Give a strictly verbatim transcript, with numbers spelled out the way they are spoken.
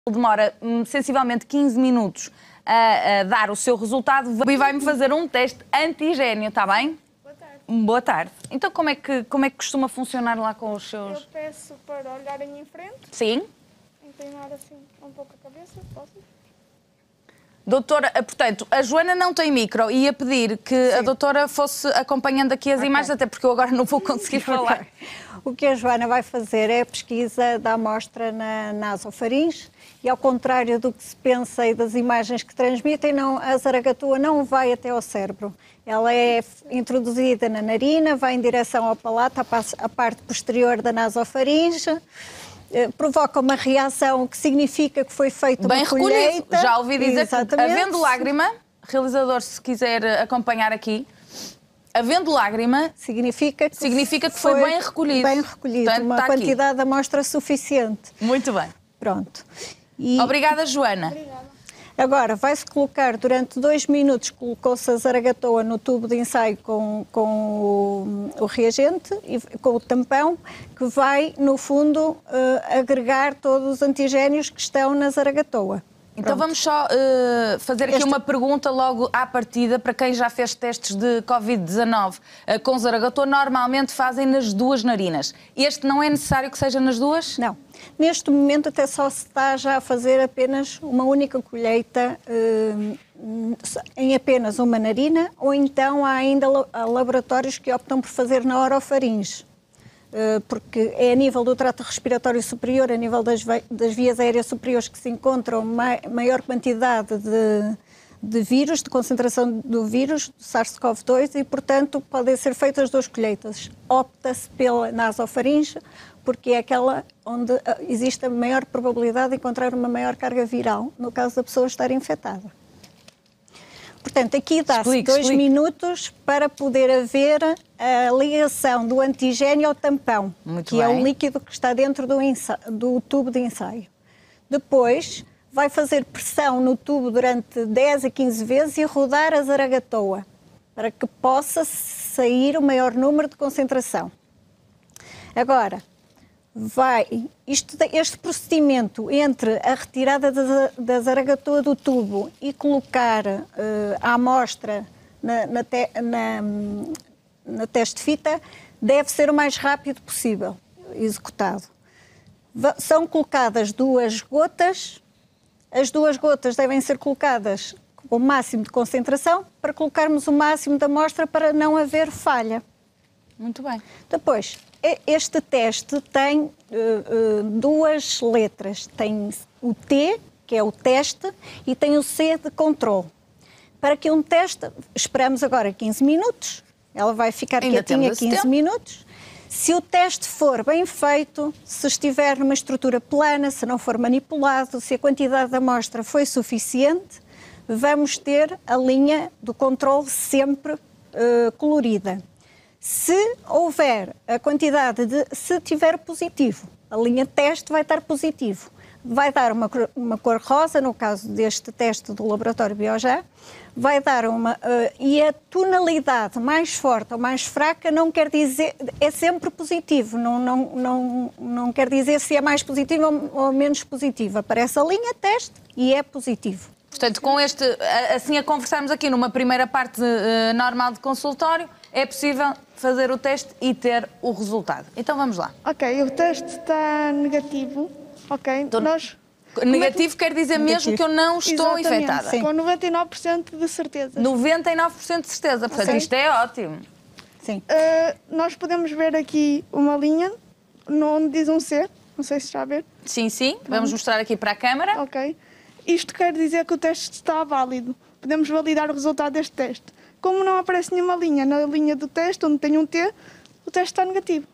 demora hum, sensivelmente quinze minutos a, a dar o seu resultado e vai-me fazer um teste antigénio, está bem? Boa tarde. Boa tarde. Então como é, que, como é que costuma funcionar lá com os seus... Eu peço para olharem em frente, Sim. inclinar assim um pouco a cabeça, posso? Doutora, portanto, a Joana não tem micro e ia pedir que Sim. a doutora fosse acompanhando aqui as okay. imagens, até porque eu agora não vou conseguir falar. Okay. O que a Joana vai fazer é a pesquisa da amostra na nasofaringe e, ao contrário do que se pensa e das imagens que transmitem, não, a zaragatua não vai até ao cérebro. Ela é introduzida na narina, vai em direção ao palato, à parte posterior da nasofaringe, provoca uma reação que significa que foi feita Bem uma colheita. Bem já ouvi dizer Exatamente. que, havendo lágrima, realizador, se quiser acompanhar aqui, havendo lágrima, significa que, significa que foi, foi bem recolhido. Bem recolhido, Portanto, uma quantidade aqui. de amostra suficiente. Muito bem. Pronto. E... Obrigada, Joana. Obrigada. Agora, vai-se colocar, durante dois minutos, colocou-se a zaragatoa no tubo de ensaio com, com o, o reagente, e, com o tampão, que vai, no fundo, uh, agregar todos os antigénios que estão na zaragatoa. Então Pronto. vamos só uh, fazer aqui Esta... uma pergunta logo à partida para quem já fez testes de covid dezanove uh, com zaragatoa. Normalmente fazem nas duas narinas. Este não é necessário que seja nas duas? Não. Neste momento até só se está já a fazer apenas uma única colheita uh, em apenas uma narina, ou então há ainda laboratórios que optam por fazer na orofaringe. Porque é a nível do trato respiratório superior, a nível das, das vias aéreas superiores que se encontram mai, maior quantidade de, de vírus, de concentração do vírus, do SARS-CoV dois, e, portanto, podem ser feitas duas colheitas. Opta-se pela nasofaringe, porque é aquela onde existe a maior probabilidade de encontrar uma maior carga viral, no caso da pessoa estar infectada. Portanto, aqui dá-se dois explique. minutos para poder haver a ligação do antigénio ao tampão, Muito que bem. é o líquido que está dentro do, do tubo de ensaio. Depois, vai fazer pressão no tubo durante dez a quinze vezes e rodar a zaragatoa, para que possa sair o maior número de concentração. Agora, vai, isto, este procedimento entre a retirada da, da zaragatoa do tubo e colocar uh, a amostra na, na, te, na, na teste fita deve ser o mais rápido possível executado. Va, são colocadas duas gotas, as duas gotas devem ser colocadas com o máximo de concentração para colocarmos o máximo da amostra para não haver falha. Muito bem. Depois, este teste tem uh, uh, duas letras. Tem o T, que é o teste, e tem o C de controle. Para que um teste, esperamos agora quinze minutos, ela vai ficar Ainda quietinha quinze minutos. Se o teste for bem feito, se estiver numa estrutura plana, se não for manipulado, se a quantidade de amostra foi suficiente, vamos ter a linha do controle sempre uh, colorida. Se houver a quantidade de... Se tiver positivo, a linha teste vai estar positivo. Vai dar uma, uma cor rosa, no caso deste teste do laboratório Biojar, vai dar uma... Uh, e a tonalidade mais forte ou mais fraca não quer dizer... É sempre positivo, não, não, não, não quer dizer se é mais positivo ou, ou menos positivo. Aparece a linha teste e é positivo. Portanto, com este... Assim a conversarmos aqui numa primeira parte uh, normal de consultório, é possível fazer o teste e ter o resultado. Então vamos lá. Ok, o teste está negativo. Ok, então, nós... Negativo quer dizer negativo. mesmo que eu não estou Exatamente. infectada. Sim. Com noventa e nove por cento de certeza. noventa e nove por cento de certeza. Portanto, okay. isto é ótimo. Sim. Uh, nós podemos ver aqui uma linha onde diz um C. Não sei se está a ver. Sim, sim. Pronto. Vamos mostrar aqui para a câmara. Ok. Isto quer dizer que o teste está válido. Podemos validar o resultado deste teste. Como não aparece nenhuma linha na linha do teste, onde tem um T, o teste está negativo.